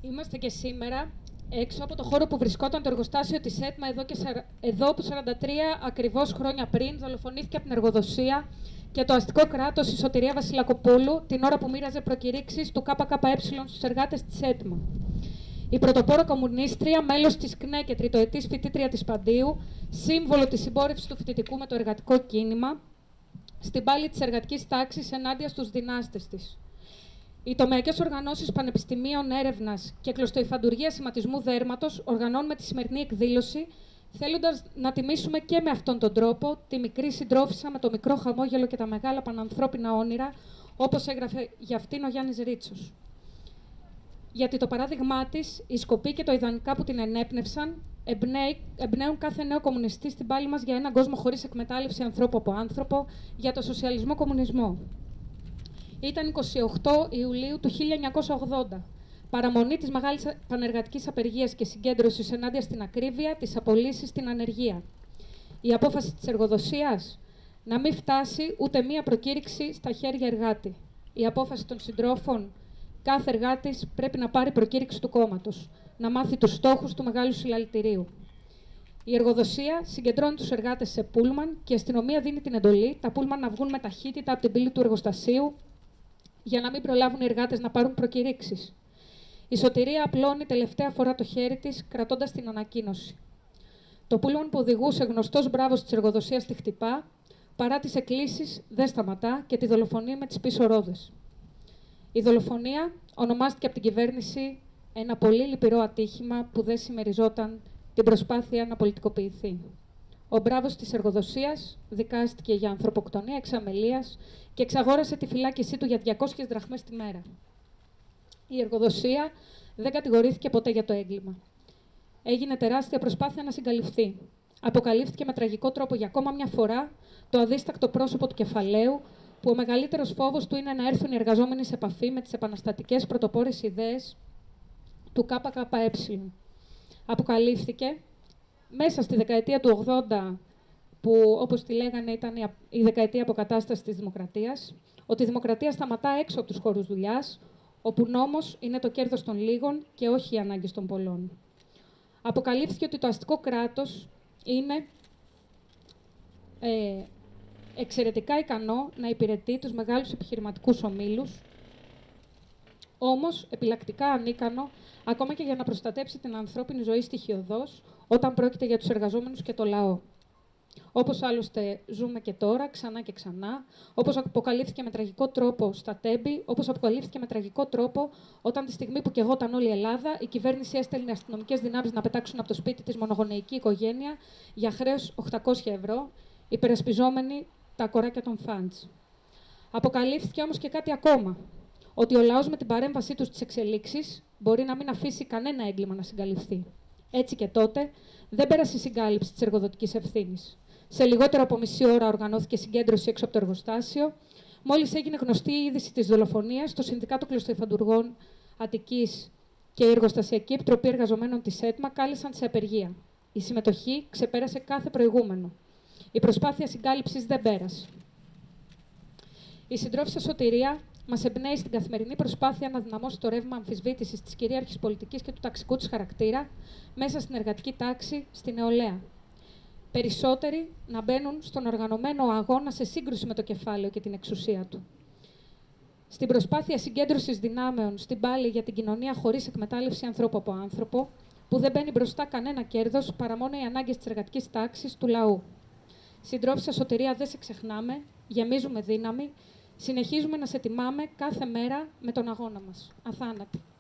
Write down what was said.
Είμαστε και σήμερα έξω από το χώρο που βρισκόταν το εργοστάσιο της ΕΤΜΑ εδώ που 43 ακριβώς χρόνια πριν δολοφονήθηκε από την εργοδοσία και το αστικό κράτος η Σωτηρία Βασιλακοπούλου την ώρα που μοίραζε προκηρύξεις του ΚΚΕ στους εργάτες της ΕΤΜΑ. Η πρωτοπόρα κομμουνίστρια, μέλος της ΚΝΕ και τριτοετής φοιτήτρια της Παντίου, σύμβολο της συμπόρευσης του φοιτητικού με το εργατικό κίνημα, στην πάλη της εργατικής τάξης ενάντια στους δυνάστες της. Οι τομεακές οργανώσεις πανεπιστημίων έρευνας και κλωστοϊφαντουργία σηματισμού δέρματος οργανώνουν με τη σημερινή εκδήλωση, θέλοντας να τιμήσουμε και με αυτόν τον τρόπο τη μικρή συντρόφισσα με το μικρό χαμόγελο και τα μεγάλα πανανθρώπινα όνειρα, όπως έγραφε για αυτήν ο Γιάννης Ρίτσος. Γιατί το παράδειγμά της, η σκοπή και το ιδανικά που την ενέπνευσαν, εμπνέουν κάθε νέο κομμουνιστή στην πάλη μας για έναν κόσμο χωρίς εκμετάλλευση ανθρώπου από άνθρωπο, για το σοσιαλισμό κομμουνισμό. Ήταν 28 Ιουλίου του 1980, παραμονή της μεγάλης πανεργατικής απεργίας και συγκέντρωσης ενάντια στην ακρίβεια, τις απολύσεις, την ανεργία. Η απόφαση της εργοδοσίας να μην φτάσει ούτε μία προκήρυξη στα χέρια εργάτη. Η απόφαση των συντρόφων, κάθε εργάτης πρέπει να πάρει προκήρυξη του κόμματος, να μάθει τους στόχους του μεγάλου συλλαλητηρίου. Η εργοδοσία συγκεντρώνει τους εργάτες σε πούλμαν και η αστυνομία δίνει την εντολή τα πούλμαν να βγουν με ταχύτητα από την πύλη του εργοστασίου για να μην προλάβουν οι εργάτες να πάρουν προκηρύξεις. Η Σωτηρία απλώνει τελευταία φορά το χέρι της, κρατώντας την ανακοίνωση. Το πούλμαν που οδηγούσε γνωστός μπράβος της εργοδοσίας τη χτυπά, παρά τις εκκλήσεις δεν σταματά και τη δολοφονεί με τις πίσω ρόδες. Η δολοφονία ονομάστηκε από την κυβέρνηση ένα πολύ λυπηρό ατύχημα που δεν συμμεριζόταν την προσπάθεια να πολιτικοποιηθεί. Ο μπράβος της εργοδοσίας δικάστηκε για ανθρωποκτονία εξ αμελίας και εξαγόρασε τη φυλάκισή του για 200 δραχμές τη μέρα. Η εργοδοσία δεν κατηγορήθηκε ποτέ για το έγκλημα. Έγινε τεράστια προσπάθεια να συγκαλυφθεί. Αποκαλύφθηκε με τραγικό τρόπο για ακόμα μια φορά το αδίστακτο πρόσωπο του κεφαλαίου, που ο μεγαλύτερος φόβος του είναι να έρθουν οι εργαζόμενοι σε επαφή με τις επαναστατικές πρωτοπόρες ιδέες του ΚΚΕ. Αποκαλύφθηκε μέσα στη δεκαετία του 80, που όπως τη λέγανε ήταν η δεκαετία αποκατάστασης της δημοκρατίας, ότι η δημοκρατία σταματά έξω από τους χώρους δουλειάς, όπου νόμος είναι το κέρδος των λίγων και όχι οι ανάγκες των πολλών. Αποκαλύφθηκε ότι το αστικό κράτος είναι εξαιρετικά ικανό να υπηρετεί τους μεγάλους επιχειρηματικούς ομίλους, όμως επιλακτικά ανίκανο ακόμα και για να προστατέψει την ανθρώπινη ζωή στοιχειωδώς όταν πρόκειται για τους εργαζόμενους και το λαό. Όπως άλλωστε ζούμε και τώρα, ξανά και ξανά, όπως αποκαλύφθηκε με τραγικό τρόπο στα Τέμπη, όπως αποκαλύφθηκε με τραγικό τρόπο όταν τη στιγμή που καιγόταν όλη η Ελλάδα, η κυβέρνηση έστελνε αστυνομικές δυνάμεις να πετάξουν από το σπίτι της μονογονεϊκή οικογένεια για χρέος 800 ευρώ, υπερασπιζόμενοι τα κοράκια των φαντς. Αποκαλύφθηκε όμως και κάτι ακόμα, ότι ο λαός με την παρέμβασή του στις εξελίξεις μπορεί να μην αφήσει κανένα έγκλημα να συγκαλυφθεί. Έτσι και τότε δεν πέρασε η συγκάλυψη της εργοδοτικής ευθύνης. Σε λιγότερο από μισή ώρα οργανώθηκε συγκέντρωση έξω από το εργοστάσιο. Μόλις έγινε γνωστή η είδηση της δολοφονίας, το Συνδικάτο Κλωστοϊφαντουργών Αττικής και η Εργοστασιακή Επιτροπή Εργαζομένων της ΕΤΜΑ κάλεσαν σε απεργία. Η συμμετοχή ξεπέρασε κάθε προηγούμενο. Η προσπάθεια συγκάλυψης δεν πέρασε. Η συντρόφισσα Σωτηρία μας εμπνέει στην καθημερινή προσπάθεια να δυναμώσει το ρεύμα αμφισβήτησης της κυρίαρχης πολιτικής και του ταξικού της χαρακτήρα μέσα στην εργατική τάξη, στη νεολαία. Περισσότεροι να μπαίνουν στον οργανωμένο αγώνα σε σύγκρουση με το κεφάλαιο και την εξουσία του. Στην προσπάθεια συγκέντρωσης δυνάμεων στην πάλη για την κοινωνία χωρίς εκμετάλλευση ανθρώπου από άνθρωπο, που δεν μπαίνει μπροστά κανένα κέρδος παρά μόνο οι ανάγκες της εργατικής τάξης του λαού. Συντρόφισσα Σωτηρία, δεν σε ξεχνάμε, γεμίζουμε δύναμη, συνεχίζουμε να σε τιμάμε κάθε μέρα με τον αγώνα μας. Αθάνατη.